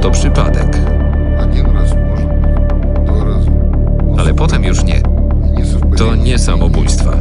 to przypadek. Ale potem już nie. To nie samobójstwa.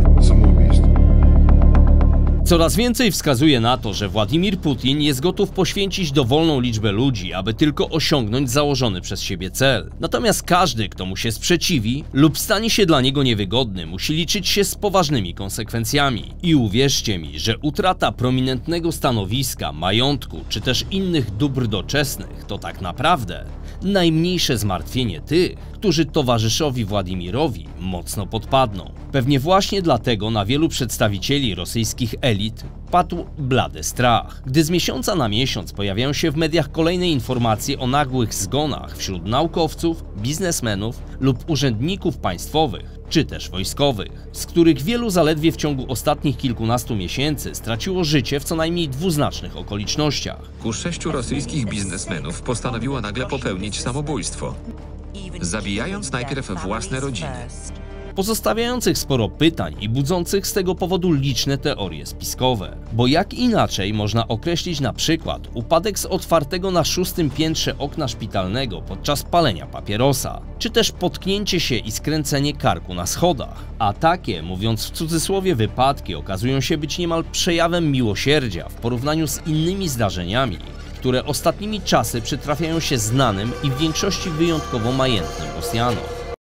Coraz więcej wskazuje na to, że Władimir Putin jest gotów poświęcić dowolną liczbę ludzi, aby tylko osiągnąć założony przez siebie cel. Natomiast każdy, kto mu się sprzeciwi lub stanie się dla niego niewygodny, musi liczyć się z poważnymi konsekwencjami. I uwierzcie mi, że utrata prominentnego stanowiska, majątku czy też innych dóbr doczesnych to tak naprawdę najmniejsze zmartwienie tych, którzy towarzyszowi Władimirowi mocno podpadną. Pewnie właśnie dlatego na wielu przedstawicieli rosyjskich elit padł blady strach, gdy z miesiąca na miesiąc pojawiają się w mediach kolejne informacje o nagłych zgonach wśród naukowców, biznesmenów lub urzędników państwowych, czy też wojskowych, z których wielu zaledwie w ciągu ostatnich kilkunastu miesięcy straciło życie w co najmniej dwuznacznych okolicznościach. 6 rosyjskich biznesmenów postanowiło nagle popełnić samobójstwo, zabijając najpierw własne rodziny. Pozostawiających sporo pytań i budzących z tego powodu liczne teorie spiskowe. Bo jak inaczej można określić na przykład upadek z otwartego na 6. piętrze okna szpitalnego podczas palenia papierosa, czy też potknięcie się i skręcenie karku na schodach. A takie, mówiąc w cudzysłowie, wypadki okazują się być niemal przejawem miłosierdzia w porównaniu z innymi zdarzeniami, które ostatnimi czasy przytrafiają się znanym i w większości wyjątkowo majętnym Rosjanom.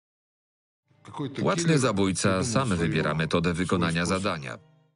Łatny zabójca sam wybiera metodę wykonania zadania.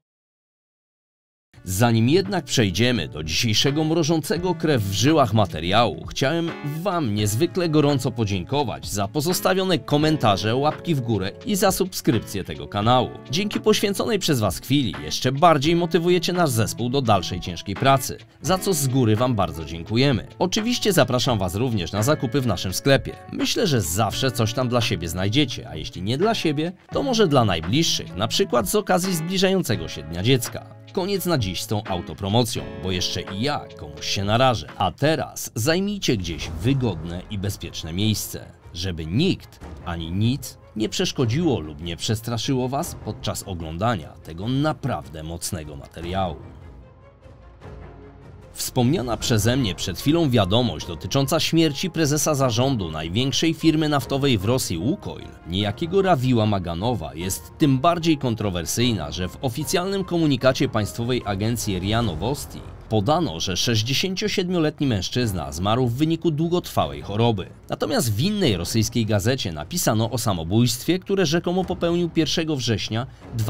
Zanim jednak przejdziemy do dzisiejszego mrożącego krew w żyłach materiału, chciałem Wam niezwykle gorąco podziękować za pozostawione komentarze, łapki w górę i za subskrypcję tego kanału. Dzięki poświęconej przez Was chwili jeszcze bardziej motywujecie nasz zespół do dalszej ciężkiej pracy, za co z góry Wam bardzo dziękujemy. Oczywiście zapraszam Was również na zakupy w naszym sklepie. Myślę, że zawsze coś tam dla siebie znajdziecie, a jeśli nie dla siebie, to może dla najbliższych, na przykład z okazji zbliżającego się Dnia Dziecka. Koniec na dziś z tą autopromocją, bo jeszcze i ja komuś się narażę. A teraz zajmijcie gdzieś wygodne i bezpieczne miejsce, żeby nikt ani nic nie przeszkodziło lub nie przestraszyło Was podczas oglądania tego naprawdę mocnego materiału. Wspomniana przeze mnie przed chwilą wiadomość dotycząca śmierci prezesa zarządu największej firmy naftowej w Rosji Łukoil, niejakiego Rawila Maganowa, jest tym bardziej kontrowersyjna, że w oficjalnym komunikacie państwowej agencji RIA Novosti podano, że 67-letni mężczyzna zmarł w wyniku długotrwałej choroby. Natomiast w innej rosyjskiej gazecie napisano o samobójstwie, które rzekomo popełnił 1 września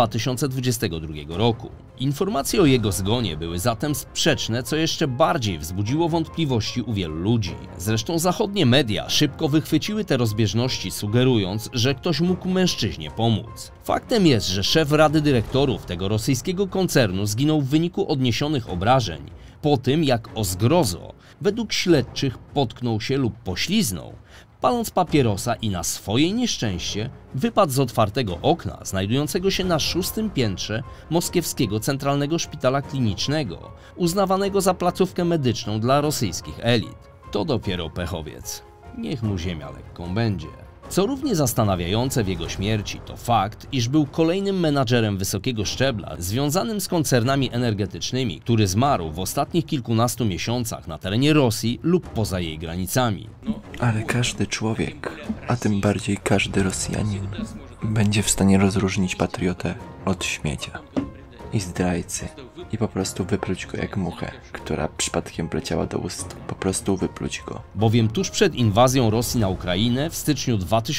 2022 roku. Informacje o jego zgonie były zatem sprzeczne, co jeszcze bardziej wzbudziło wątpliwości u wielu ludzi. Zresztą zachodnie media szybko wychwyciły te rozbieżności, sugerując, że ktoś mógł mężczyźnie pomóc. Faktem jest, że szef Rady Dyrektorów tego rosyjskiego koncernu zginął w wyniku odniesionych obrażeń po tym, jak o zgrozo, według śledczych, potknął się lub pośliznął, paląc papierosa i na swoje nieszczęście wypadł z otwartego okna znajdującego się na 6. piętrze moskiewskiego Centralnego Szpitala Klinicznego, uznawanego za placówkę medyczną dla rosyjskich elit. To dopiero pechowiec. Niech mu ziemia lekką będzie. Co równie zastanawiające w jego śmierci to fakt, iż był kolejnym menadżerem wysokiego szczebla związanym z koncernami energetycznymi, który zmarł w ostatnich kilkunastu miesiącach na terenie Rosji lub poza jej granicami. Ale każdy człowiek, a tym bardziej każdy Rosjanin, będzie w stanie rozróżnić patriotę od śmiecia i zdrajcy i po prostu wypluć go jak muchę, która przypadkiem wleciała do ust. Po prostu wypluć go. Bowiem tuż przed inwazją Rosji na Ukrainę w styczniu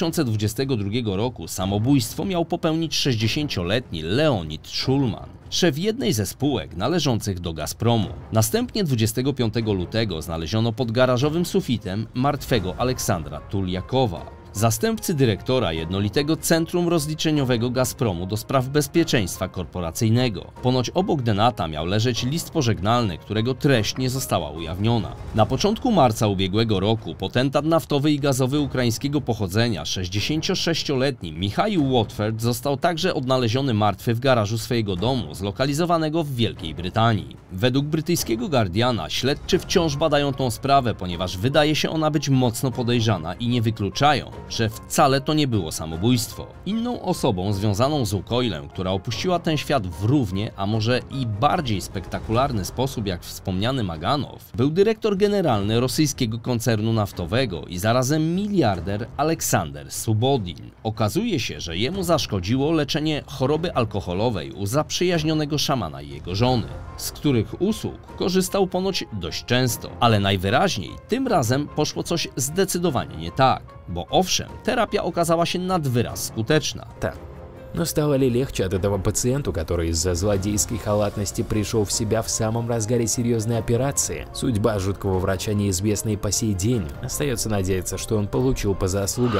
2022 roku samobójstwo miał popełnić 60-letni Leonid Szulman, szef jednej ze spółek należących do Gazpromu. Następnie 25 lutego znaleziono pod garażowym sufitem martwego Aleksandra Tuljakowa, zastępcy dyrektora jednolitego Centrum Rozliczeniowego Gazpromu do spraw bezpieczeństwa korporacyjnego. Ponoć obok Denata miał leżeć list pożegnalny, którego treść nie została ujawniona. Na początku marca ubiegłego roku potentat naftowy i gazowy ukraińskiego pochodzenia, 66-letni Michał Watford, został także odnaleziony martwy w garażu swojego domu, zlokalizowanego w Wielkiej Brytanii. Według brytyjskiego Guardiana śledczy wciąż badają tą sprawę, ponieważ wydaje się ona być mocno podejrzana i nie wykluczają, że wcale to nie było samobójstwo. Inną osobą związaną z Łukoilem, która opuściła ten świat w równie, a może i bardziej spektakularny sposób jak wspomniany Maganow, był dyrektor generalny rosyjskiego koncernu naftowego i zarazem miliarder Aleksander Subodin. Okazuje się, że jemu zaszkodziło leczenie choroby alkoholowej u zaprzyjaźnionego szamana i jego żony, z których usług korzystał ponoć dość często. Ale najwyraźniej tym razem poszło coś zdecydowanie nie tak, bo owszem, terapia okazała się nad wyraz skuteczna. Так. Но стало ли легче от этого пациенту, который из-за злодейской халатности пришел в себя в самом разгаре серьезной операции? Судьба жуткого врача неизвестна и по сей день. Остается надеяться, что он получил по заслугам.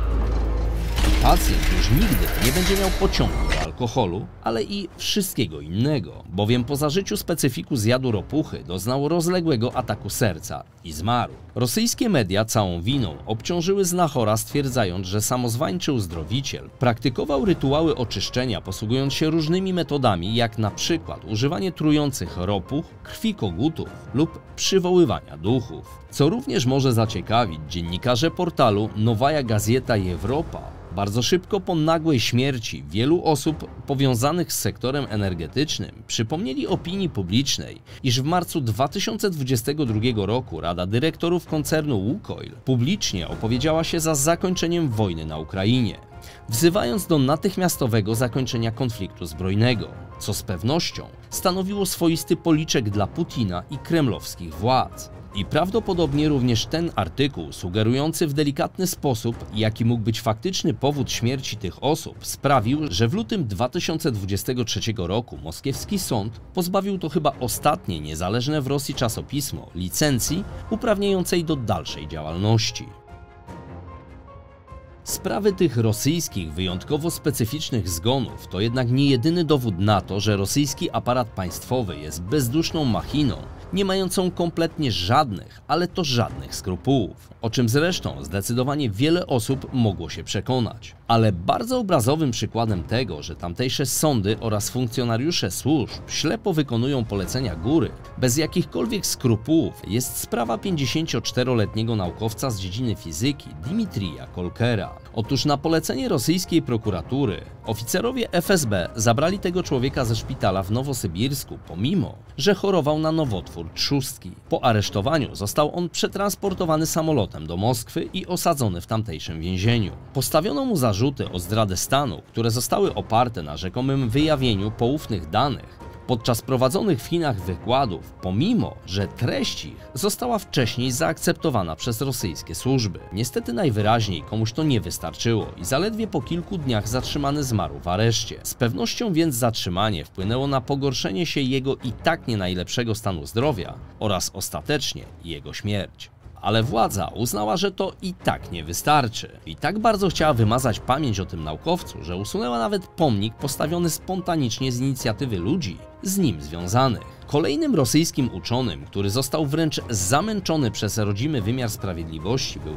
Pacjent już nigdy nie będzie miał pociągu do alkoholu, ale i wszystkiego innego, bowiem po zażyciu specyfiku z jadu ropuchy doznał rozległego ataku serca i zmarł. Rosyjskie media całą winą obciążyły znachora, stwierdzając, że samozwańczy uzdrowiciel praktykował rytuały oczyszczenia, posługując się różnymi metodami, jak na przykład używanie trujących ropuch, krwi kogutów lub przywoływania duchów. Co również może zaciekawić dziennikarze portalu Nowaja Gazeta Europa. Bardzo szybko po nagłej śmierci wielu osób powiązanych z sektorem energetycznym przypomnieli opinii publicznej, iż w marcu 2022 roku Rada Dyrektorów koncernu Łukoil publicznie opowiedziała się za zakończeniem wojny na Ukrainie, wzywając do natychmiastowego zakończenia konfliktu zbrojnego, co z pewnością stanowiło swoisty policzek dla Putina i kremlowskich władz. I prawdopodobnie również ten artykuł, sugerujący w delikatny sposób, jaki mógł być faktyczny powód śmierci tych osób, sprawił, że w lutym 2023 roku moskiewski sąd pozbawił to chyba ostatnie niezależne w Rosji czasopismo licencji uprawniającej do dalszej działalności. Sprawy tych rosyjskich, wyjątkowo specyficznych zgonów to jednak nie jedyny dowód na to, że rosyjski aparat państwowy jest bezduszną machiną, nie mającą kompletnie żadnych, ale to żadnych skrupułów, o czym zresztą zdecydowanie wiele osób mogło się przekonać. Ale bardzo obrazowym przykładem tego, że tamtejsze sądy oraz funkcjonariusze służb ślepo wykonują polecenia góry, bez jakichkolwiek skrupułów, jest sprawa 54-letniego naukowca z dziedziny fizyki Dmitrija Kolkera. Otóż na polecenie rosyjskiej prokuratury oficerowie FSB zabrali tego człowieka ze szpitala w Nowosybirsku, pomimo że chorował na nowotwór trzustki. Po aresztowaniu został on przetransportowany samolotem do Moskwy i osadzony w tamtejszym więzieniu. Postawiono mu zarzuty o zdradę stanu, które zostały oparte na rzekomym wyjawieniu poufnych danych podczas prowadzonych w Chinach wykładów, pomimo że treść ich została wcześniej zaakceptowana przez rosyjskie służby. Niestety najwyraźniej komuś to nie wystarczyło i zaledwie po kilku dniach zatrzymany zmarł w areszcie. Z pewnością więc zatrzymanie wpłynęło na pogorszenie się jego i tak nie najlepszego stanu zdrowia oraz ostatecznie jego śmierć. Ale władza uznała, że to i tak nie wystarczy. I tak bardzo chciała wymazać pamięć o tym naukowcu, że usunęła nawet pomnik postawiony spontanicznie z inicjatywy ludzi z nim związanych. Kolejnym rosyjskim uczonym, który został wręcz zamęczony przez rodzimy wymiar sprawiedliwości, był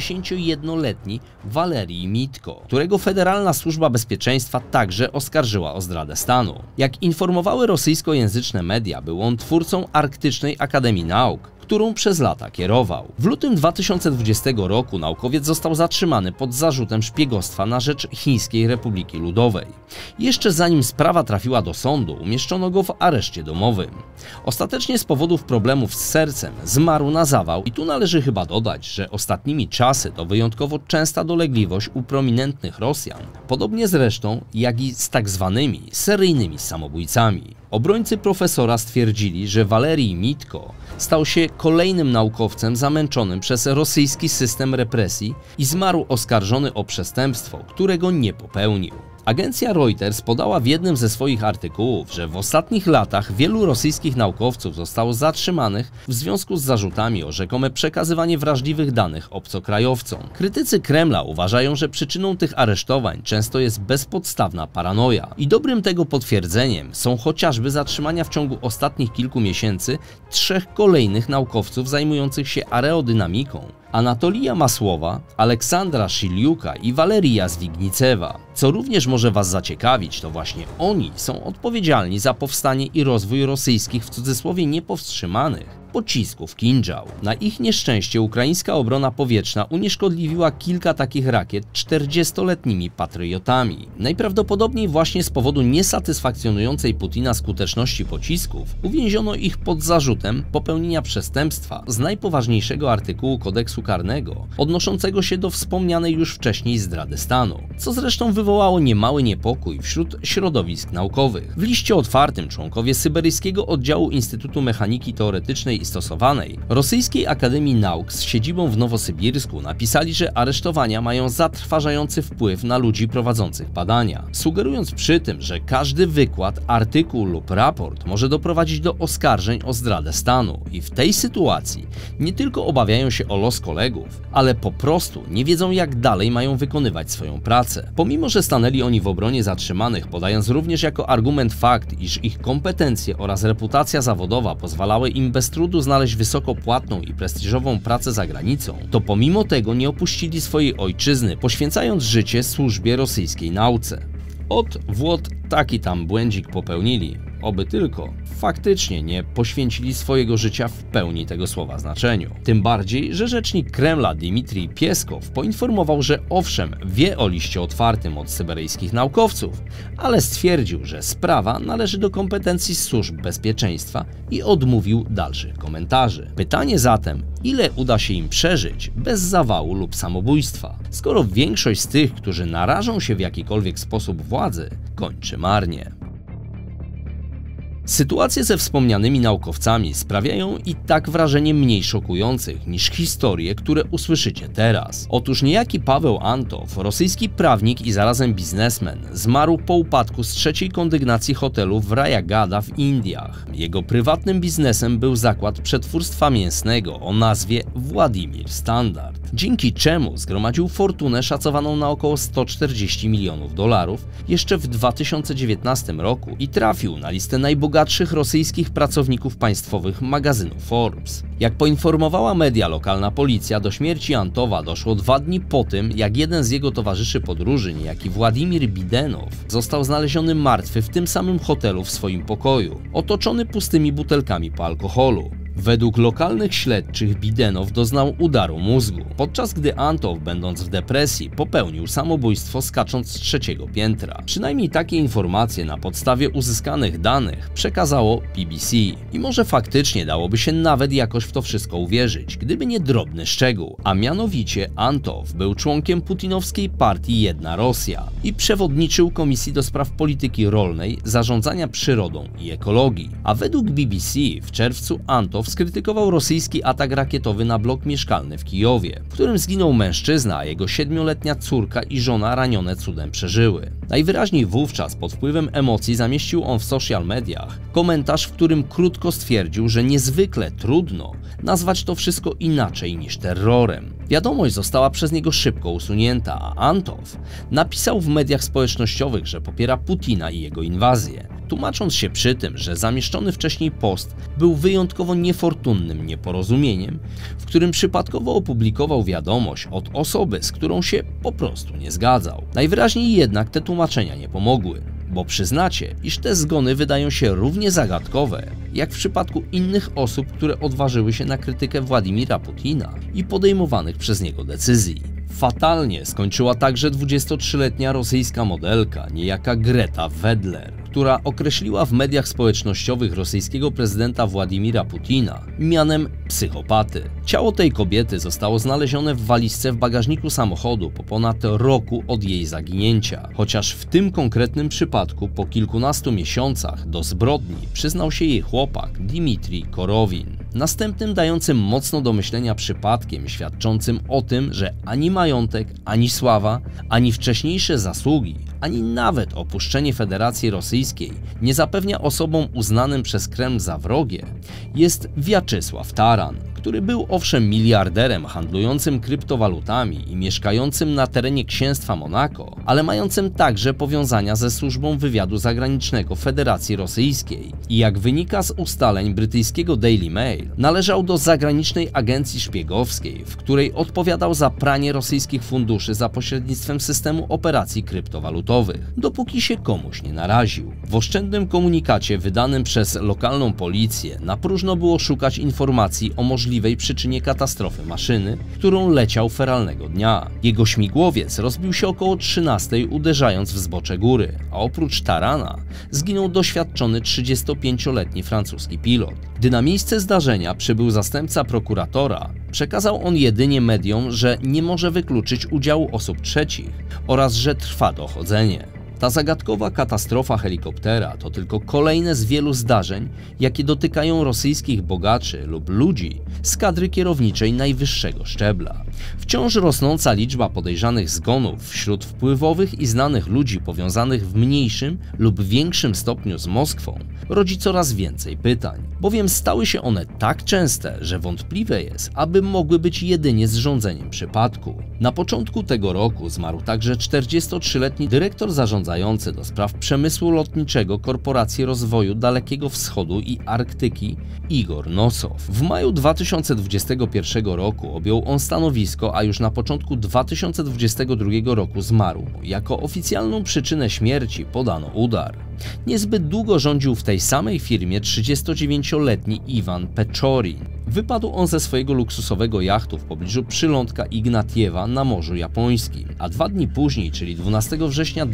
81-letni Walerij Mitko, którego Federalna Służba Bezpieczeństwa także oskarżyła o zdradę stanu. Jak informowały rosyjskojęzyczne media, był on twórcą Arktycznej Akademii Nauk, którą przez lata kierował. W lutym 2020 roku naukowiec został zatrzymany pod zarzutem szpiegostwa na rzecz Chińskiej Republiki Ludowej. Jeszcze zanim sprawa trafiła do sądu, umieszczono go w areszcie domowym. Ostatecznie z powodów problemów z sercem zmarł na zawał i tu należy chyba dodać, że ostatnimi czasy to wyjątkowo częsta dolegliwość u prominentnych Rosjan, podobnie zresztą jak i z tak zwanymi seryjnymi samobójcami. Obrońcy profesora stwierdzili, że Walerij Mitko stał się kolejnym naukowcem zamęczonym przez rosyjski system represji i zmarł oskarżony o przestępstwo, którego nie popełnił. Agencja Reuters podała w jednym ze swoich artykułów, że w ostatnich latach wielu rosyjskich naukowców zostało zatrzymanych w związku z zarzutami o rzekome przekazywanie wrażliwych danych obcokrajowcom. Krytycy Kremla uważają, że przyczyną tych aresztowań często jest bezpodstawna paranoja. I dobrym tego potwierdzeniem są chociażby zatrzymania w ciągu ostatnich kilku miesięcy 3 kolejnych naukowców zajmujących się aerodynamiką Anatolija Masłowa, Aleksandra Szyliuka i Waleria Zwignicewa. Co również może Was zaciekawić, to właśnie oni są odpowiedzialni za powstanie i rozwój rosyjskich, w cudzysłowie niepowstrzymanych, pocisków Kinżał. Na ich nieszczęście ukraińska obrona powietrzna unieszkodliwiła kilka takich rakiet 40-letnimi patriotami. Najprawdopodobniej właśnie z powodu niesatysfakcjonującej Putina skuteczności pocisków uwięziono ich pod zarzutem popełnienia przestępstwa z najpoważniejszego artykułu kodeksu karnego, odnoszącego się do wspomnianej już wcześniej zdrady stanu, co zresztą wywołało niemały niepokój wśród środowisk naukowych. W liście otwartym członkowie Syberyjskiego Oddziału Instytutu Mechaniki Teoretycznej i Stosowanej Rosyjskiej Akademii Nauk z siedzibą w Nowosybirsku napisali, że aresztowania mają zatrważający wpływ na ludzi prowadzących badania, sugerując przy tym, że każdy wykład, artykuł lub raport może doprowadzić do oskarżeń o zdradę stanu i w tej sytuacji nie tylko obawiają się o los kolegów, ale po prostu nie wiedzą, jak dalej mają wykonywać swoją pracę. Pomimo że stanęli oni w obronie zatrzymanych, podając również jako argument fakt, iż ich kompetencje oraz reputacja zawodowa pozwalały im bez trudu znaleźć wysoko płatną i prestiżową pracę za granicą, to pomimo tego nie opuścili swojej ojczyzny, poświęcając życie służbie rosyjskiej nauce. Od Włod taki tam błędzik popełnili, oby tylko faktycznie nie poświęcili swojego życia w pełni tego słowa znaczeniu. Tym bardziej, że rzecznik Kremla Dmitrij Pieskow poinformował, że owszem, wie o liście otwartym od syberyjskich naukowców, ale stwierdził, że sprawa należy do kompetencji służb bezpieczeństwa i odmówił dalszych komentarzy. Pytanie zatem, ile uda się im przeżyć bez zawału lub samobójstwa, skoro większość z tych, którzy narażą się w jakikolwiek sposób władzy, kończy marnie. Sytuacje ze wspomnianymi naukowcami sprawiają i tak wrażenie mniej szokujących niż historie, które usłyszycie teraz. Otóż niejaki Paweł Antow, rosyjski prawnik i zarazem biznesmen, zmarł po upadku z trzeciej kondygnacji hotelu w Rayagada w Indiach. Jego prywatnym biznesem był zakład przetwórstwa mięsnego o nazwie Władimir Standard, dzięki czemu zgromadził fortunę szacowaną na około $140 milionów jeszcze w 2019 roku i trafił na listę najbogatszych rosyjskich pracowników państwowych magazynu Forbes. Jak poinformowała media lokalna policja, do śmierci Antowa doszło 2 dni po tym, jak jeden z jego towarzyszy podróży, niejaki Władimir Bidenow, został znaleziony martwy w tym samym hotelu w swoim pokoju, otoczony pustymi butelkami po alkoholu. Według lokalnych śledczych Bidenow doznał udaru mózgu, podczas gdy Antow, będąc w depresji, popełnił samobójstwo skacząc z 3. piętra. Przynajmniej takie informacje na podstawie uzyskanych danych przekazało BBC. I może faktycznie dałoby się nawet jakoś w to wszystko uwierzyć, gdyby nie drobny szczegół, a mianowicie Antow był członkiem putinowskiej partii Jedna Rosja i przewodniczył Komisji do Spraw Polityki Rolnej, Zarządzania Przyrodą i Ekologii. A według BBC w czerwcu Antow skrytykował rosyjski atak rakietowy na blok mieszkalny w Kijowie, w którym zginął mężczyzna, a jego 7-letnia córka i żona ranione cudem przeżyły. Najwyraźniej wówczas pod wpływem emocji zamieścił on w social mediach komentarz, w którym krótko stwierdził, że niezwykle trudno nazwać to wszystko inaczej niż terrorem. Wiadomość została przez niego szybko usunięta, a Antow napisał w mediach społecznościowych, że popiera Putina i jego inwazję, tłumacząc się przy tym, że zamieszczony wcześniej post był wyjątkowo niefortunnym nieporozumieniem, w którym przypadkowo opublikował wiadomość od osoby, z którą się po prostu nie zgadzał. Najwyraźniej jednak te tłumaczenia nie pomogły, bo przyznacie, iż te zgony wydają się równie zagadkowe, jak w przypadku innych osób, które odważyły się na krytykę Władimira Putina i podejmowanych przez niego decyzji. Fatalnie skończyła także 23-letnia rosyjska modelka, niejaka Greta Wedler, która określiła w mediach społecznościowych rosyjskiego prezydenta Władimira Putina mianem psychopaty. Ciało tej kobiety zostało znalezione w walizce w bagażniku samochodu po ponad roku od jej zaginięcia, chociaż w tym konkretnym przypadku po kilkunastu miesiącach do zbrodni przyznał się jej chłopak Dmitrij Korowin. Następnym dającym mocno do myślenia przypadkiem świadczącym o tym, że ani majątek, ani sława, ani wcześniejsze zasługi, ani nawet opuszczenie Federacji Rosyjskiej nie zapewnia osobom uznanym przez Kreml za wrogie, jest Wiaczysław Taran, który był owszem miliarderem handlującym kryptowalutami i mieszkającym na terenie księstwa Monako, ale mającym także powiązania ze służbą wywiadu zagranicznego Federacji Rosyjskiej i jak wynika z ustaleń brytyjskiego Daily Mail, należał do zagranicznej agencji szpiegowskiej, w której odpowiadał za pranie rosyjskich funduszy za pośrednictwem systemu operacji kryptowalutowych, dopóki się komuś nie naraził. W oszczędnym komunikacie wydanym przez lokalną policję na próżno było szukać informacji o możliwej przyczynie katastrofy maszyny, którą leciał feralnego dnia. Jego śmigłowiec rozbił się około 13, uderzając w zbocze góry, a oprócz tarana zginął doświadczony 35-letni francuski pilot. Gdy na miejsce zdarzenia przybył zastępca prokuratora, przekazał on jedynie mediom, że nie może wykluczyć udziału osób trzecich oraz że trwa dochodzenie. Ta zagadkowa katastrofa helikoptera to tylko kolejne z wielu zdarzeń, jakie dotykają rosyjskich bogaczy lub ludzi z kadry kierowniczej najwyższego szczebla. Wciąż rosnąca liczba podejrzanych zgonów wśród wpływowych i znanych ludzi powiązanych w mniejszym lub większym stopniu z Moskwą rodzi coraz więcej pytań, bowiem stały się one tak częste, że wątpliwe jest, aby mogły być jedynie zrządzeniem przypadku. Na początku tego roku zmarł także 43-letni dyrektor zarządzający do spraw przemysłu lotniczego Korporacji Rozwoju Dalekiego Wschodu i Arktyki Igor Nosow. W maju 2021 roku objął on stanowisko, a już na początku 2022 roku zmarł. Jako oficjalną przyczynę śmierci podano udar. Niezbyt długo rządził w tej samej firmie 39-letni Iwan Pechorin. Wypadł on ze swojego luksusowego jachtu w pobliżu przylądka Ignatiewa na Morzu Japońskim, a 2 dni później, czyli 12 września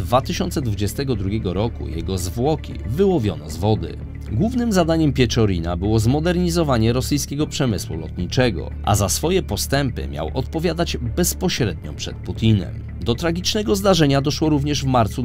2022 roku, jego zwłoki wyłowiono z wody. Głównym zadaniem Pieczorina było zmodernizowanie rosyjskiego przemysłu lotniczego, a za swoje postępy miał odpowiadać bezpośrednio przed Putinem. Do tragicznego zdarzenia doszło również w marcu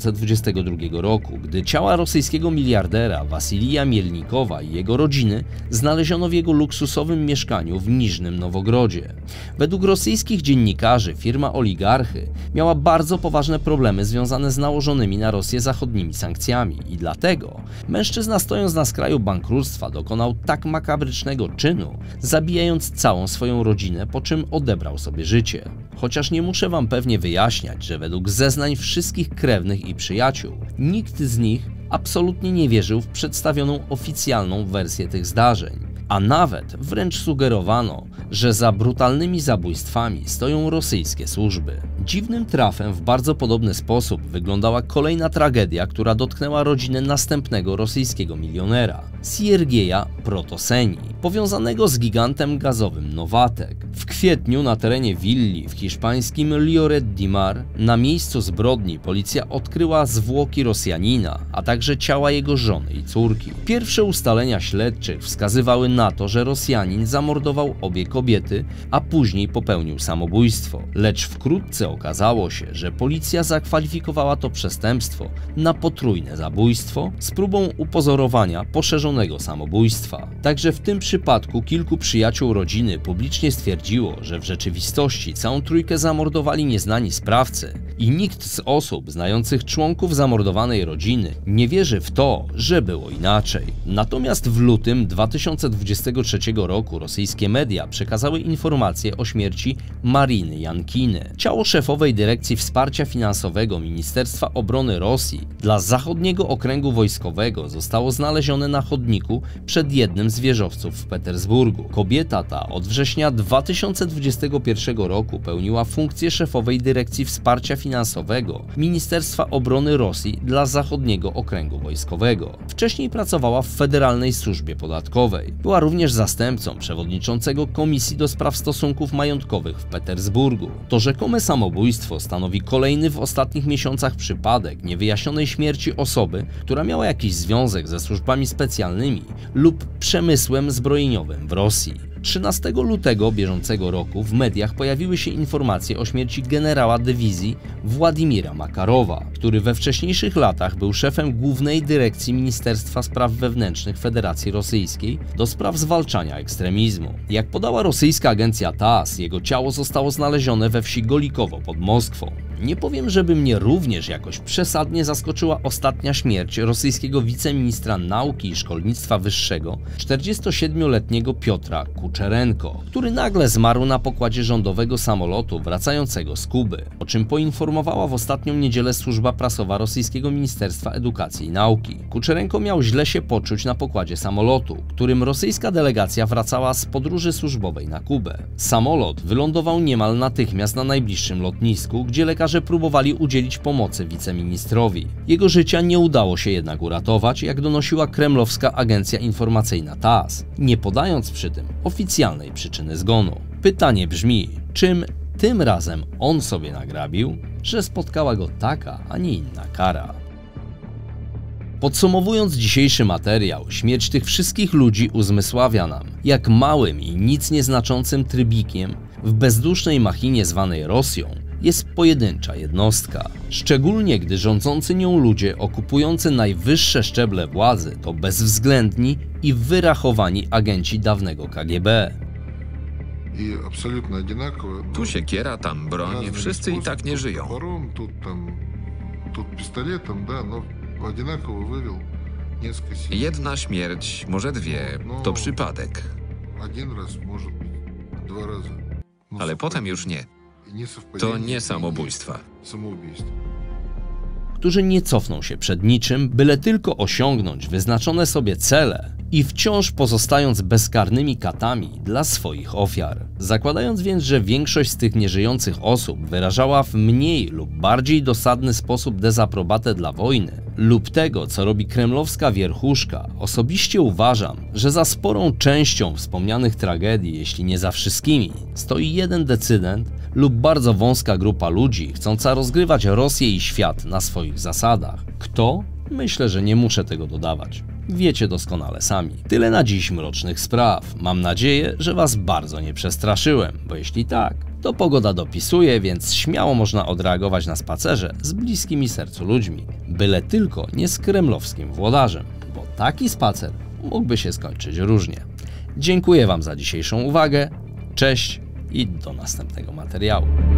2022 roku, gdy ciała rosyjskiego miliardera Wasilija Mielnikowa i jego rodziny znaleziono w jego luksusowym mieszkaniu w Niżnym Nowogrodzie. Według rosyjskich dziennikarzy firma oligarchy miała bardzo poważne problemy związane z nałożonymi na Rosję zachodnimi sankcjami i dlatego mężczyzna, stojąc na skraju bankructwa, dokonał tak makabrycznego czynu, zabijając całą swoją rodzinę, po czym odebrał sobie życie. Chociaż nie muszę wam pewnie wyjaśniać, że według zeznań wszystkich krewnych i przyjaciół, nikt z nich absolutnie nie wierzył w przedstawioną oficjalną wersję tych zdarzeń. A nawet wręcz sugerowano, że za brutalnymi zabójstwami stoją rosyjskie służby. Dziwnym trafem w bardzo podobny sposób wyglądała kolejna tragedia, która dotknęła rodzinę następnego rosyjskiego milionera, Siergieja Protoseni, powiązanego z gigantem gazowym Nowatek. W kwietniu na terenie willi w hiszpańskim Lloret de Mar na miejscu zbrodni policja odkryła zwłoki Rosjanina, a także ciała jego żony i córki. Pierwsze ustalenia śledczych wskazywały na to, że Rosjanin zamordował obie kobiety, a później popełnił samobójstwo. Lecz wkrótce okazało się, że policja zakwalifikowała to przestępstwo na potrójne zabójstwo z próbą upozorowania poszerzonego samobójstwa. Także w tym przypadku kilku przyjaciół rodziny publicznie stwierdziło, że w rzeczywistości całą trójkę zamordowali nieznani sprawcy i nikt z osób znających członków zamordowanej rodziny nie wierzy w to, że było inaczej. Natomiast w lutym 2023 roku rosyjskie media przekazały informacje o śmierci Mariny Jankiny, ciało szefowej Dyrekcji Wsparcia Finansowego Ministerstwa Obrony Rosji dla Zachodniego Okręgu Wojskowego zostało znalezione na chodniku przed jednym z wieżowców w Petersburgu. Kobieta ta od września 2021 roku pełniła funkcję szefowej Dyrekcji Wsparcia Finansowego Ministerstwa Obrony Rosji dla Zachodniego Okręgu Wojskowego. Wcześniej pracowała w Federalnej Służbie Podatkowej. Była również zastępcą przewodniczącego Komisji do Spraw Stosunków Majątkowych w Petersburgu. To rzekome samobójstwo stanowi kolejny w ostatnich miesiącach przypadek niewyjaśnionej śmierci osoby, która miała jakiś związek ze służbami specjalnymi lub przemysłem zbrojeniowym w Rosji. 13 lutego bieżącego roku w mediach pojawiły się informacje o śmierci generała dywizji Władimira Makarowa, który we wcześniejszych latach był szefem Głównej Dyrekcji Ministerstwa Spraw Wewnętrznych Federacji Rosyjskiej do spraw zwalczania ekstremizmu. Jak podała rosyjska agencja TASS, jego ciało zostało znalezione we wsi Golikowo pod Moskwą. Nie powiem, żeby mnie również jakoś przesadnie zaskoczyła ostatnia śmierć rosyjskiego wiceministra nauki i szkolnictwa wyższego, 47-letniego Piotra Kuczerenko, który nagle zmarł na pokładzie rządowego samolotu wracającego z Kuby, o czym poinformowała w ostatnią niedzielę służba prasowa rosyjskiego Ministerstwa Edukacji i Nauki. Kuczerenko miał źle się poczuć na pokładzie samolotu, którym rosyjska delegacja wracała z podróży służbowej na Kubę. Samolot wylądował niemal natychmiast na najbliższym lotnisku, gdzie lekarze próbowali udzielić pomocy wiceministrowi. Jego życia nie udało się jednak uratować, jak donosiła kremlowska agencja informacyjna TASS, nie podając przy tym oficjalnej przyczyny zgonu. Pytanie brzmi, czym tym razem on sobie nagrabił, że spotkała go taka, a nie inna kara. Podsumowując dzisiejszy materiał, śmierć tych wszystkich ludzi uzmysławia nam, jak małym i nic nieznaczącym trybikiem w bezdusznej machinie zwanej Rosją jest pojedyncza jednostka. Szczególnie gdy rządzący nią ludzie okupujący najwyższe szczeble władzy to bezwzględni i wyrachowani agenci dawnego KGB. Tu siekiera, tam broń, wszyscy i tak nie żyją. Jedna śmierć, może dwie, to przypadek. Ale potem już nie. To nie samobójstwa. Którzy nie cofną się przed niczym, byle tylko osiągnąć wyznaczone sobie cele i wciąż pozostając bezkarnymi katami dla swoich ofiar. Zakładając więc, że większość z tych nieżyjących osób wyrażała w mniej lub bardziej dosadny sposób dezaprobatę dla wojny lub tego, co robi kremlowska wierchuszka, osobiście uważam, że za sporą częścią wspomnianych tragedii, jeśli nie za wszystkimi, stoi jeden decydent lub bardzo wąska grupa ludzi chcąca rozgrywać Rosję i świat na swoich zasadach. Kto? Myślę, że nie muszę tego dodawać. Wiecie doskonale sami. Tyle na dziś mrocznych spraw. Mam nadzieję, że was bardzo nie przestraszyłem, bo jeśli tak, to pogoda dopisuje, więc śmiało można odreagować na spacerze z bliskimi sercu ludźmi. Byle tylko nie z kremlowskim włodarzem, bo taki spacer mógłby się skończyć różnie. Dziękuję wam za dzisiejszą uwagę. Cześć i do następnego materiału.